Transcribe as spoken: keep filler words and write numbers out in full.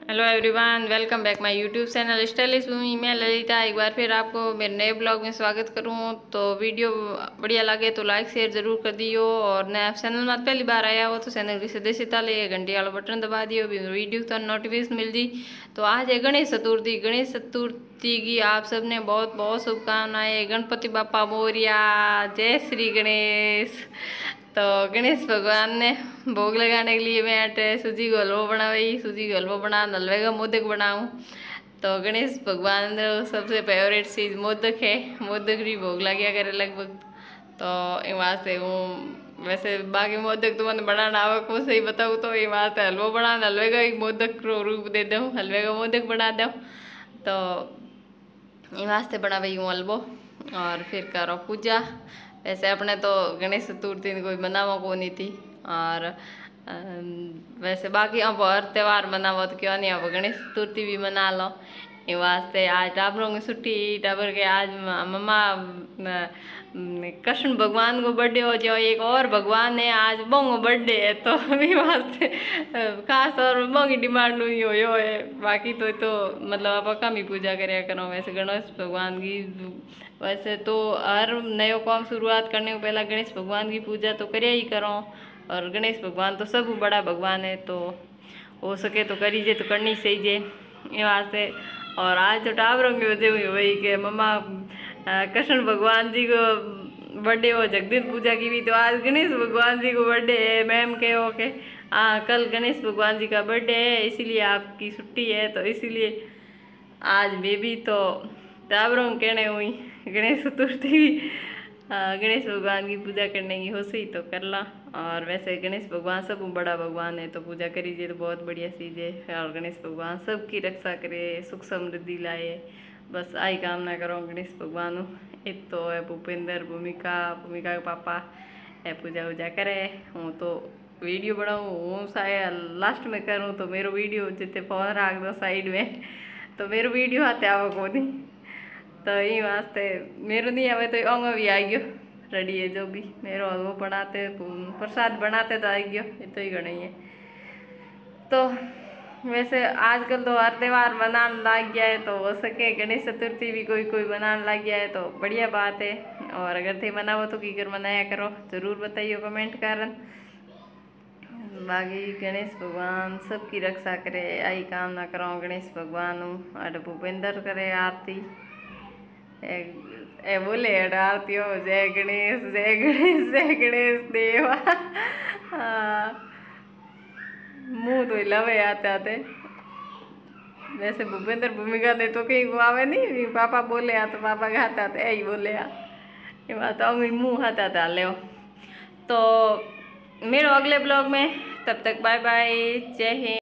Hello everyone, welcome back my YouTube channel stylish Bhumi. मैं ललिता एक बार फिर आपको मेरे नए ब्लॉग में स्वागत करूँ। तो वीडियो बढ़िया लगे तो लाइक शेयर जरूर कर दियो, और नया चैनल में पहली बार आया हो तो चैनल की सदस्यता ले घंटी वाला बटन दबा दियो, भी वीडियो तो नोटिफिकेशन मिल जी। तो आज है गणेश चतुर्थी। गणेश चतुर्थी की आप सबने बहुत बहुत शुभकामनाएं। गणपति बापा मोरिया, जय श्री गणेश। तो गणेश भगवान ने भोग लगाने के लिए मैं आटे सूजी को हलवो बनाई। सूजी को हलवो बना हलवे का मोदक बनाऊँ। तो गणेश भगवान सबसे फेवरेट चीज़ मोदक है। मोदक भी भोग लगे करे लगभग। तो ये वास्ते हूँ वैसे बाकी मोदक तो मैंने बनाना आवे को सही बताऊँ तो ये वास्ते हलवो बना हलवे का एक मोदक रो रूप दे दूँ, हलवे का मोदक बना दूँ। तो ये वास्ते बना भाई हूँ हलवो, और फिर करो पूजा। वैसे अपने तो गणेश चतुर्थी कोई मनावा को नहीं थी, और वैसे बाकी अब हर त्यौहार मनावो तो क्यों नहीं, अब गणेश चतुर्थी भी मना लो। ये वास्ते आज टाबरों की छुट्टी, टाबर के आज मम्मा कृष्ण भगवान को बर्थडे हो जाओ, एक और भगवान है आज मोंगो बर्थडे है, तो भी वास्ते खास तौर पर मोंगी डिमांड हुई हो यो है। बाकी तो तो मतलब आप कम ही पूजा कराया करो। वैसे गणेश भगवान की वैसे तो हर नयो काम शुरुआत करने को पहला गणेश भगवान की पूजा तो करिए ही करो, और गणेश भगवान तो सब बड़ा भगवान है, तो हो सके तो करीजे तो करनी सही जे ये वास्ते। और आज तो टावरों की वजह हुई वही कि मम्मा कृष्ण भगवान जी को बर्थडे हो, जगदीश पूजा की भी, तो आज गणेश भगवान जी को बर्थडे है। मैम के हो के हाँ कल गणेश भगवान जी का बर्थडे है, इसीलिए आपकी छुट्टी है, तो इसीलिए आज बेबी तो टावरों कहने हुई गणेश चतुर्थी गणेश भगवान की पूजा करने की हो सही तो कर ला। और वैसे गणेश भगवान सब बड़ा भगवान है, तो पूजा करीजिए तो बहुत बढ़िया चीज़ है। और गणेश भगवान सबकी रक्षा करे, सुख समृद्धि लाए, बस आई कामना करो गणेश भगवान। एक तो है भूपेंद्र, भूमिका भूमिका के पापा है पूजा वूजा करे। हूँ तो वीडियो बनाऊँ हूँ शायद लास्ट में करूँ, तो मेरा वीडियो जितने फोन रख दो साइड में, तो मेरा वीडियो आते आओ को नहीं, तो ये वास्ते मेरे नहीं आवे तो अंग भी आ गयो रेडी है। जो भी मेरे हलवो बनाते प्रसाद बनाते तो आ गयो, ये तो ही गणा ही है। तो वैसे आजकल तो हर त्यौहार मनाने लग गया है, तो हो सके गणेश चतुर्थी भी कोई कोई मनाने लग गया है, तो बढ़िया बात है। और अगर थे मनाओ तो की कर मनाया करो, जरूर बताइए कमेंट करन। बाकी गणेश भगवान सबकी रक्षा करे, आई कामना करो गणेश भगवान। अरे भूपेंद्र करे आरती ए, ए बोले आरती हो, जय गणेश जय गणेश जय गणेश देवा। मुँह तो हिलावे आते आते। वैसे भूपेंद्र भूमिका ने तो कहीं आवे नहीं, पापा बोले आ तो पापा गाता आते यही बोले आ, ये तो मुँह हाथ आता ले। तो मेरे अगले ब्लॉग में, तब तक बाय बाय, जय हिंद।